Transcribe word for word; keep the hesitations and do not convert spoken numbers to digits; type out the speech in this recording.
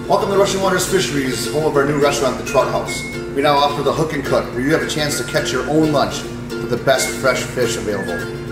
Welcome to Rushing Waters Fisheries, home of our new restaurant, the Trout House. We now offer the hook and cook, where you have a chance to catch your own lunch with the best fresh fish available.